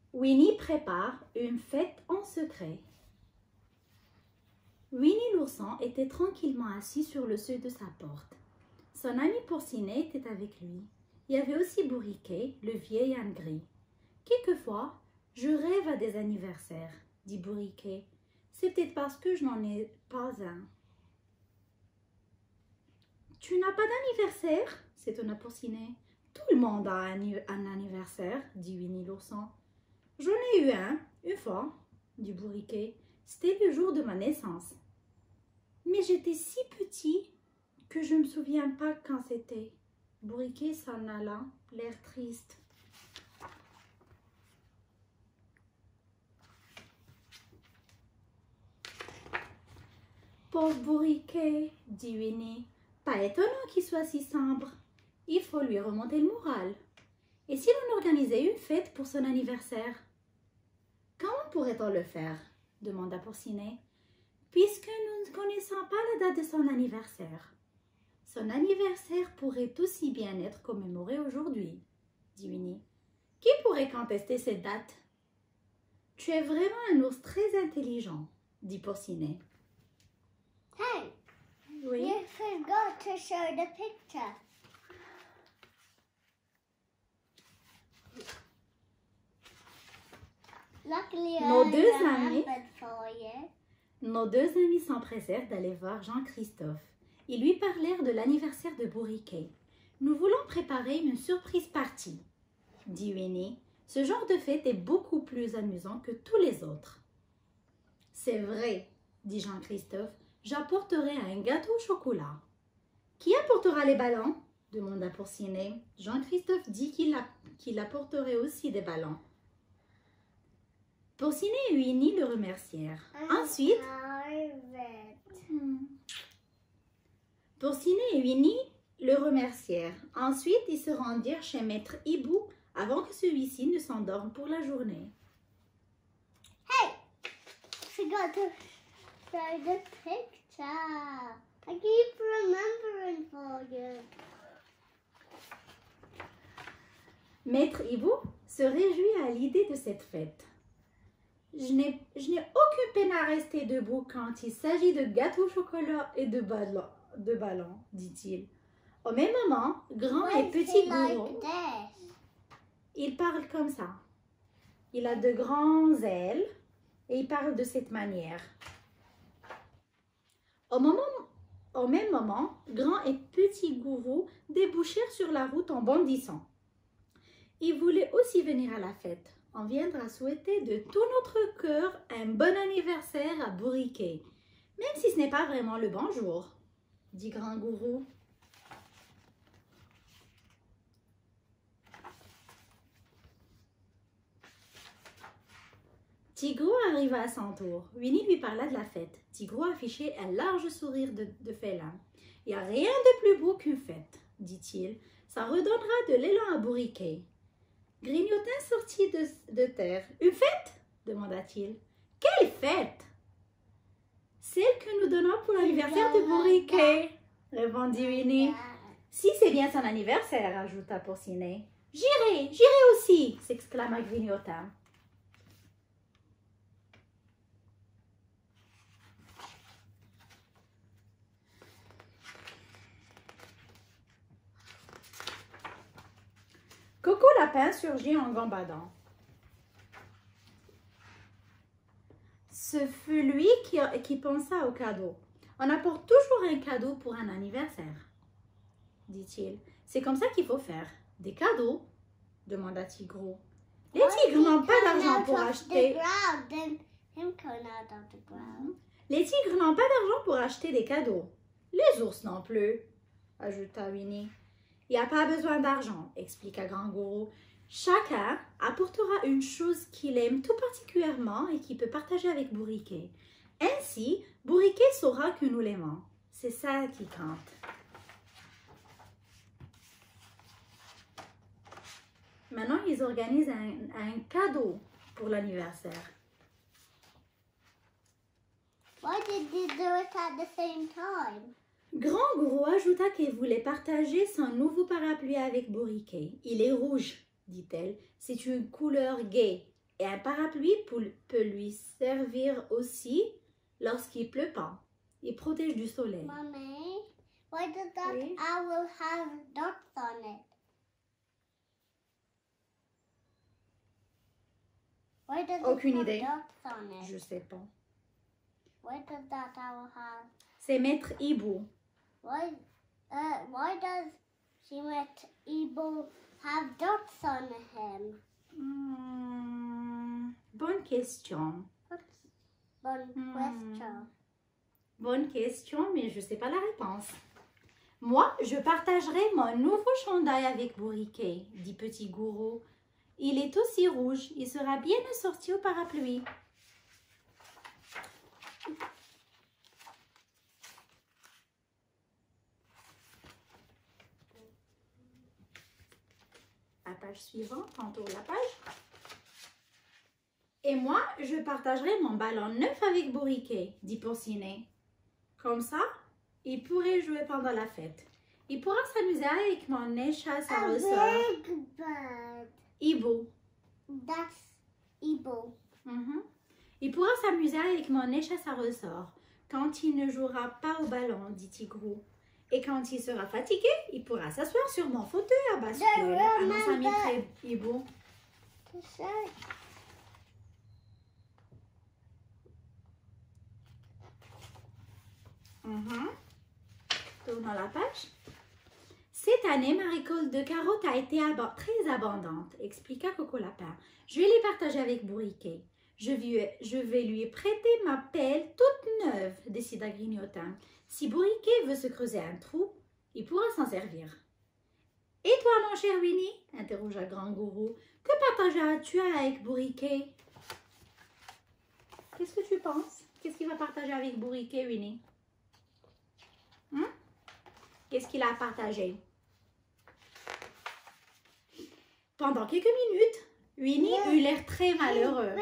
Winnie prépare une fête en secret. Winnie l'ourson était tranquillement assis sur le seuil de sa porte. Son ami Porcinet était avec lui. Il y avait aussi Bourriquet, le vieil âne gris. « Quelquefois, je rêve à des anniversaires, » dit Bourriquet. « C'est peut-être parce que je n'en ai pas un. »« Tu n'as pas d'anniversaire ?» s'étonna Porcinet. « Tout le monde a un anniversaire, » dit Winnie l'ourson. « J'en ai eu un, une fois, » dit Bourriquet. « C'était le jour de ma naissance. Mais j'étais si petit que je ne me souviens pas quand c'était. » Bourriquet s'en alla, l'air triste. « Pauvre Bourriquet, » dit Winnie. « Pas étonnant qu'il soit si sombre. Il faut lui remonter le moral. Et si l'on organisait une fête pour son anniversaire? »« Comment pourrait-on le faire ?» demanda Porcinet. « Puisque nous ne connaissons pas la date de son anniversaire. »« Son anniversaire pourrait aussi bien être commémoré aujourd'hui, » dit Winnie. « Qui pourrait contester cette date? »« Tu es vraiment un ours très intelligent, » dit Porcinet. « Hey, oui? You forgot to show the picture. » Luckily, Nos deux amis s'empressèrent d'aller voir Jean-Christophe. Ils lui parlèrent de l'anniversaire de Bourriquet. « Nous voulons préparer une surprise partie, » dit Winnie. « Ce genre de fête est beaucoup plus amusant que tous les autres. »« C'est vrai, » dit Jean-Christophe. « J'apporterai un gâteau au chocolat. »« Qui apportera les ballons ?» demanda Porcinet. Jean-Christophe dit qu'il apporterait aussi des ballons. Porcinet et Winnie le remercièrent. Ensuite, ils se rendirent chez Maître Hibou avant que celui-ci ne s'endorme pour la journée. Hey, forgot to show the picture. I keep remembering for you. Maître Hibou se réjouit à l'idée de cette fête. Je n'ai aucune peine à rester debout quand il s'agit de gâteaux au chocolat et de ballons, dit-il. Au même moment, Grand et Petit Gourou, il parle comme ça. Il a de grands ailes et il parle de cette manière. Au même moment, Grand et Petit Gourou débouchèrent sur la route en bondissant. Ils voulaient aussi venir à la fête. On viendra souhaiter de tout notre cœur un bon anniversaire à Bourriquet, même si ce n'est pas vraiment le bon jour, dit Grand Gourou. Tigrou arriva à son tour. Winnie lui parla de la fête. Tigrou affichait un large sourire de félin. « Il n'y a rien de plus beau qu'une fête, » dit-il. « Ça redonnera de l'élan à Bourriquet. » Grignotin sortit de terre. « Une fête ?» demanda-t-il. « Quelle fête ?»« Celle que nous donnons pour l'anniversaire de Bourriquet, » répondit Winnie. « Si c'est bien son anniversaire, » ajouta Porcinet. « J'irai aussi » s'exclama Grignotin. Coco Lapin surgit en gambadant. Ce fut lui qui pensa au cadeau. « On apporte toujours un cadeau pour un anniversaire, » dit-il. « C'est comme ça qu'il faut faire. »« Des cadeaux ?» demanda Tigrou. « Les tigres n'ont pas d'argent pour acheter... » Les tigres n'ont pas d'argent pour acheter des cadeaux. Les ours non plus, ajouta Winnie. Il n'y a pas besoin d'argent, expliqua Grand Gourou. Chacun apportera une chose qu'il aime tout particulièrement et qu'il peut partager avec Bourriquet. Ainsi, Bourriquet saura que nous l'aimons. C'est ça qui compte. Maintenant, ils organisent un cadeau pour l'anniversaire. Why did they do it at the same time? Grand Gourou ajouta qu'elle voulait partager son nouveau parapluie avec Bourriquet. « Il est rouge, dit-elle. C'est une couleur gaie. Et un parapluie peut lui servir aussi lorsqu'il pleut pas. Il protège du soleil. Mommy, why does that Oui. owl have dots on it? Why does Aucune it have idée. dots on it? Je sais pas. Why does that owl have? C'est Maître Hibou. Why does she let Ebo have dots on him? Bonne question. Bonne question. Bonne question, mais je ne sais pas la réponse. Moi, je partagerai mon nouveau chandail avec Bourriquet, dit Petit Gourou. Il est aussi rouge, il sera bien assorti au parapluie. La page suivante, on tourne la page. Et moi, je partagerai mon ballon neuf avec Bourriquet, dit Porcinet. Comme ça, il pourrait jouer pendant la fête. Il pourra s'amuser avec mon échasse à ressort. Big bird. Hibou. That's Ebo. Il pourra s'amuser avec mon échasse à ressort quand il ne jouera pas au ballon, dit Tigrou. Et quand il sera fatigué, il pourra s'asseoir sur mon fauteuil à bascule. Annonce ami près Hibou. Tournons la page. Cette année, ma récolte de carottes a été très abondante, expliqua Coco Lapin. Je vais les partager avec Bourriquet. Je vais lui prêter ma pelle toute neuve, décida Grignotin. Si Bourriquet veut se creuser un trou, il pourra s'en servir. Et toi, mon cher Winnie, interrogea Grand Gourou, que partageras-tu avec Bourriquet? Qu'est-ce que tu penses? Qu'est-ce qu'il va partager avec Bourriquet, Winnie? Qu'est-ce qu'il a partagé? Pendant quelques minutes, Winnie eut l'air très malheureux.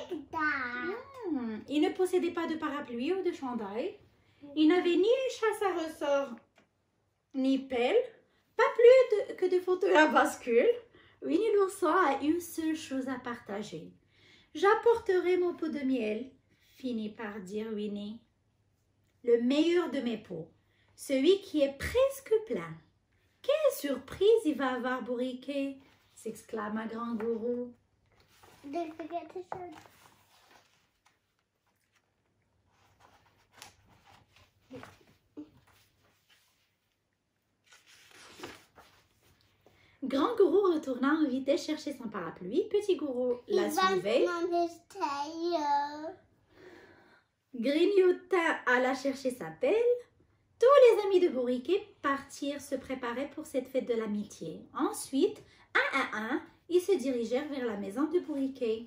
Il ne possédait pas de parapluie ou de chandail. Il n'avait ni échasse à ressort, ni pelle, pas plus que de fauteuil à bascule. Winnie l'ourson a une seule chose à partager. J'apporterai mon pot de miel, finit par dire Winnie. Le meilleur de mes pots. Celui qui est presque plein. Quelle surprise il va avoir, Bourriquet, s'exclama Grand Gourou. Don't forget to show. Grand Gourou retourna en vitesse chercher son parapluie. Petit Gourou la suivait. Grignotin alla chercher sa pelle. Tous les amis de Bourriquet partirent se préparer pour cette fête de l'amitié. Ensuite, un à un, ils se dirigèrent vers la maison de Bourriquet.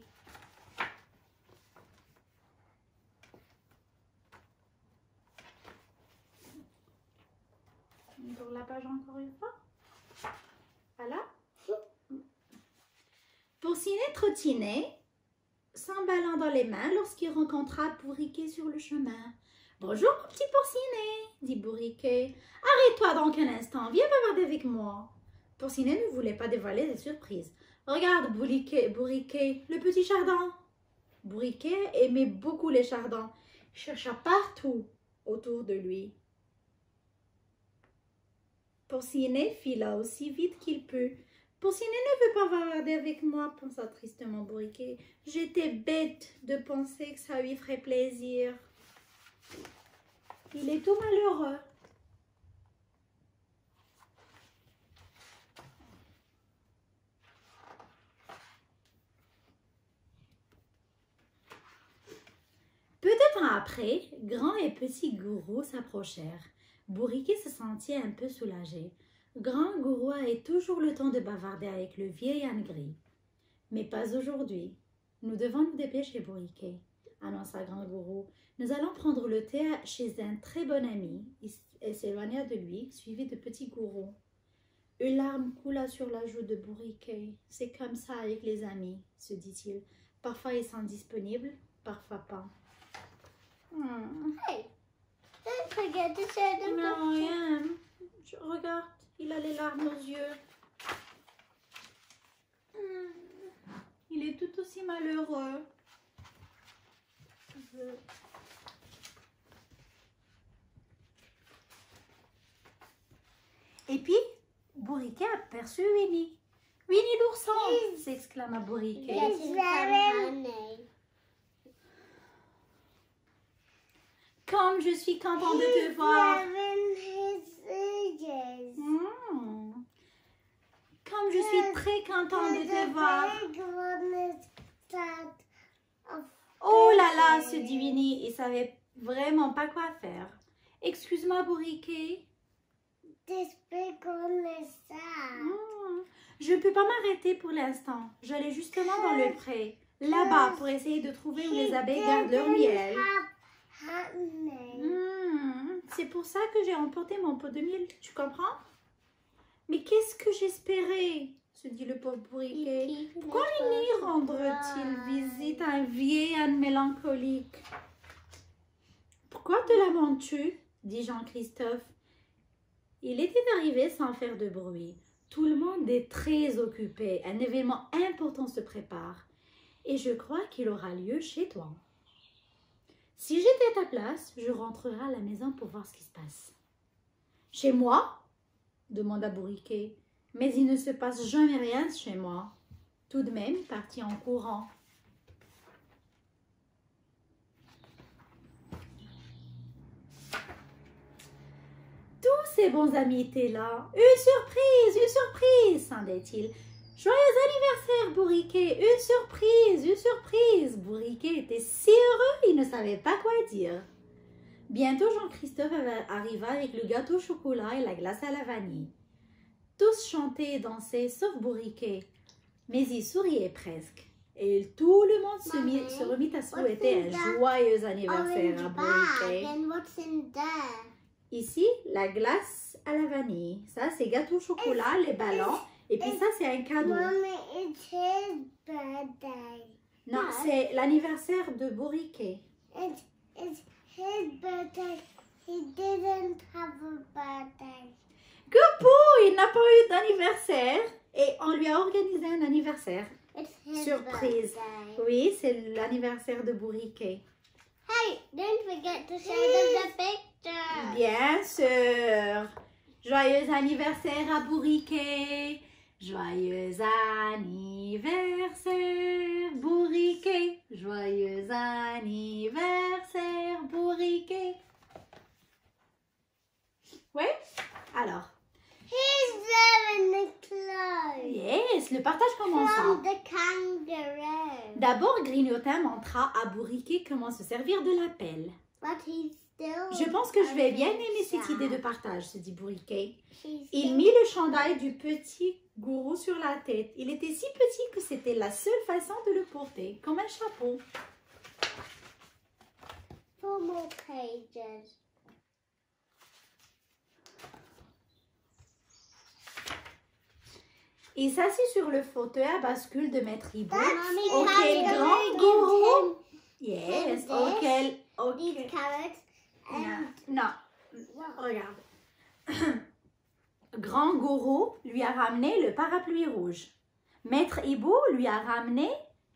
On tourne la page encore une fois. Voilà. Porcinet trottinait, s'emballant dans les mains lorsqu'il rencontra Bourriquet sur le chemin. « Bonjour, mon petit Porcinet, dit Bourriquet. « Arrête-toi donc un instant, viens bavarder avec moi. » Porcinet ne voulait pas dévoiler des surprises. « Regarde, Bourriquet, le petit chardon. » Bourriquet aimait beaucoup les chardons. Il chercha partout autour de lui. Porcinet fila aussi vite qu'il put. « Porcinet ne veut pas bavarder avec moi, pensa tristement Bourriquet. J'étais bête de penser que ça lui ferait plaisir. » Il est tout malheureux. Peu de temps après, Grand et Petit Gourou s'approchèrent. Bourriquet se sentit un peu soulagé. Grand Gourou avait toujours le temps de bavarder avec le vieil âne gris. Mais pas aujourd'hui. Nous devons nous dépêcher, Bourriquet, annonça Grand Gourou. Nous allons prendre le thé chez un très bon ami. Il s'éloigna de lui, suivi de Petit Gourou. Une larme coula sur la joue de Bourriquet. C'est comme ça avec les amis, se dit-il. Parfois ils sont disponibles, parfois pas. Hey, don't forget to show them. Non, rien. Je regarde, il a les larmes aux yeux. Il est tout aussi malheureux. Et puis, Bourriquet aperçut Winnie. Winnie l'ourson, s'exclama Bourriquet. Comme je suis content de te voir. Comme je suis très content de te voir. Oh là là, se dit Winnie, il savait vraiment pas quoi faire. Excuse-moi, Bourriquet. Je ne peux pas m'arrêter pour l'instant. J'allais justement dans le pré, là-bas, pour essayer de trouver où les abeilles gardent leur miel. C'est pour ça que j'ai emporté mon pot de miel, tu comprends? Mais qu'est-ce que j'espérais, se dit le pauvre Bourriquet. Pourquoi Winnie rendre-t-il visite à un vieil âne mélancolique? Pourquoi te lamentes-tu? Dit Jean-Christophe. Il était arrivé sans faire de bruit. Tout le monde est très occupé. Un événement important se prépare. Et je crois qu'il aura lieu chez toi. Si j'étais à ta place, je rentrerai à la maison pour voir ce qui se passe. Chez moi? Demanda Bourriquet. Mais il ne se passe jamais rien chez moi. Tout de même, il partit en courant. Tous ses bons amis étaient là. Une surprise, scandait-il. Joyeux anniversaire, Bourriquet, une surprise. Bourriquet était si heureux, il ne savait pas quoi dire. Bientôt, Jean-Christophe arriva avec le gâteau au chocolat et la glace à la vanille. Tous chantaient et dansaient, sauf Bourriquet. Mais il souriait presque. Et tout le monde se remit à souhaiter un joyeux anniversaire à Bourriquet. Ici, la glace à la vanille. Ça, c'est gâteau au chocolat, les ballons. Et puis ça, c'est un cadeau. It's his birthday. Non, c'est l'anniversaire de Bourriquet. It's his birthday. He didn't have a birthday. Goupou, il n'a pas eu d'anniversaire. Et on lui a organisé un anniversaire. It's his Surprise. birthday. Oui, c'est l'anniversaire de Bourriquet. Hey, don't forget to show them the picture. Bien sûr. Joyeux anniversaire à Bourriquet. Joyeux anniversaire, Bourriquet. Joyeux anniversaire, Bourriquet. Oui? Alors. He's wearing the clothes. Yes, le partage commença. From the kangaroo. D'abord, Grignotin montra à Bourriquet comment se servir de la pelle. But he's still. Je pense que je vais bien aimer cette idée de partage, se dit Bourriquet. He's Il still- mit le chandail du petit gourou sur la tête. Il était si petit que c'était la seule façon de le porter, comme un chapeau. 4 more pages. Il s'assit sur le fauteuil à bascule de Maître Hibou. Mommy, Auquel can grand you gourou. give Yes, this? auquel. these carrots? Non, regarde. Grand gourou lui a ramené le parapluie rouge. Maître Hibou lui a ramené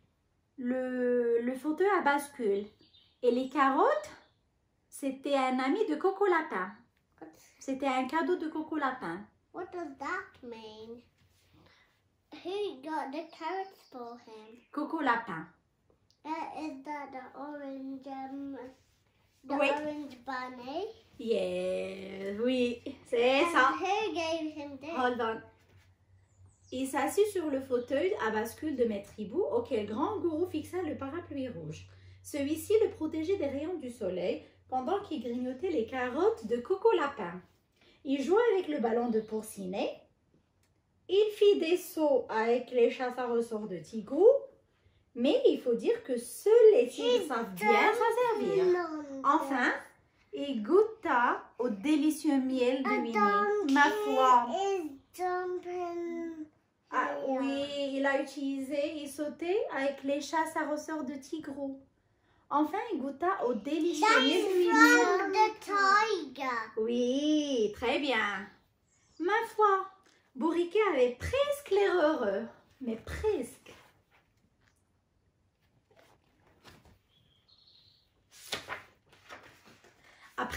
le fauteuil à bascule. Et les carottes, c'était un ami de Coco Lapin. C'était un cadeau de Coco Lapin. What does that mean? Who got the carrots for him? Coco Lapin. Is that the orange Oui. orange bunny? Yes, oui, c'est And ça. who gave him this? Hold on. Il s'assit sur le fauteuil à bascule de Maître Hibou auquel Grand Gourou fixa le parapluie rouge. Celui-ci le protégeait des rayons du soleil pendant qu'il grignotait les carottes de Coco Lapin. Il jouait avec le ballon de Pourcinet. Il fit des sauts avec les chasses à ressort de Tigrou. Mais il faut dire que seuls les tigres savent bien s'en servir. Enfin, il goûta au délicieux miel de Winnie. Ma foi. Ah oui, il a utilisé, il sautait avec les chasses à ressort de Tigrou. Enfin, il goûta au délicieux miel de Winnie. the tiger. Oui, très bien. Ma foi, Bourriquet avait presque l'air heureux, mais presque.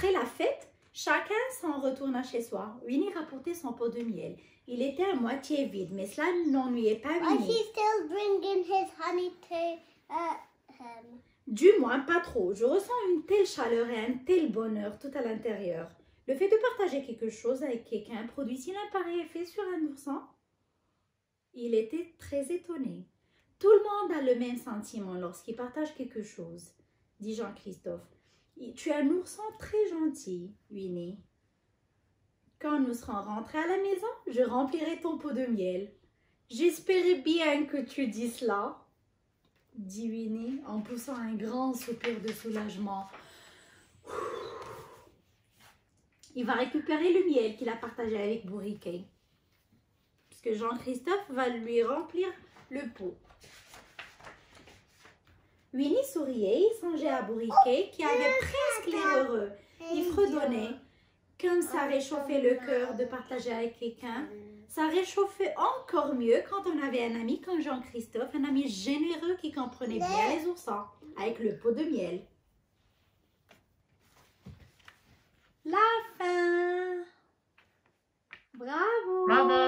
Après la fête, chacun s'en retourna chez soi. Winnie rapportait son pot de miel. Il était à moitié vide, mais cela n'ennuyait pas Why is Winnie. he still bringing his honey to him? Du moins, pas trop. Je ressens une telle chaleur et un tel bonheur tout à l'intérieur. Le fait de partager quelque chose avec quelqu'un produit-il un pareil effet sur un ourson? Il était très étonné. Tout le monde a le même sentiment lorsqu'il partage quelque chose, dit Jean-Christophe. Tu es un ourson très gentil, Winnie. Quand nous serons rentrés à la maison, je remplirai ton pot de miel. J'espérais bien que tu dis cela, dit Winnie en poussant un grand soupir de soulagement. Il va récupérer le miel qu'il a partagé avec Bourriquet, puisque Jean-Christophe va lui remplir le pot. Winnie souriait et songeait à Bourriquet qui avait presque l'air heureux. Il fredonnait. Comme ça réchauffait le cœur de partager avec quelqu'un, ça réchauffait encore mieux quand on avait un ami comme Jean-Christophe, un ami généreux qui comprenait bien les oursins, avec le pot de miel. La fin. Bravo. Bravo.